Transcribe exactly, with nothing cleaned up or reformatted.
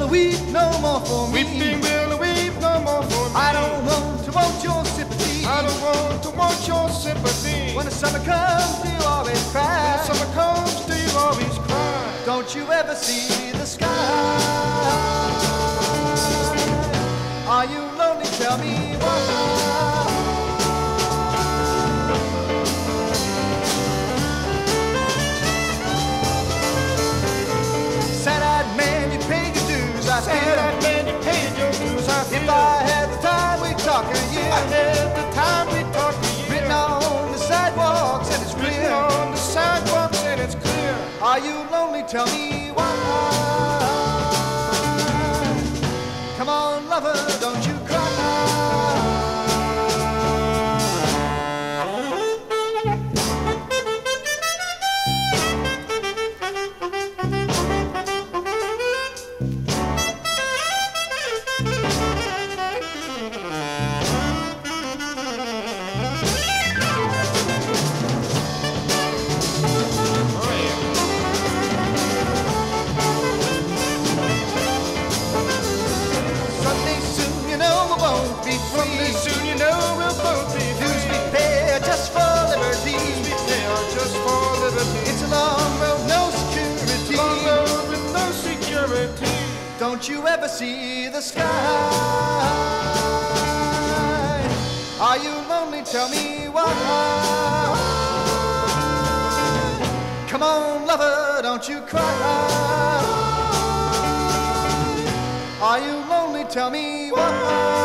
will weep no more for me. Weeping will weep no more for me. I don't want to want your sympathy. I don't want to want your sympathy. When the summer comes, do you always cry? When the summer comes, do you always cry? Don't you ever see the sky? Are you lonely? Tell me why. Sad-eyed man, you paid your dues. I Sad-eyed man, you paid your dues. I If I had the time, we'd talk a year. I had the time, we talk a year. Written on the sidewalks and it's Written clear. on the sidewalks and it's clear. Are you lonely? Tell me why. Come on, lover, don't you cry. Someday soon you know we'll both be free. Dues we pay just for liberty. Dues we pay are just for liberty. It's a long road, no security. Long road with no security. Don't you ever see the sky? Are you lonely? Tell me why. Come on, lover, don't you cry. Are you lonely? Tell me why.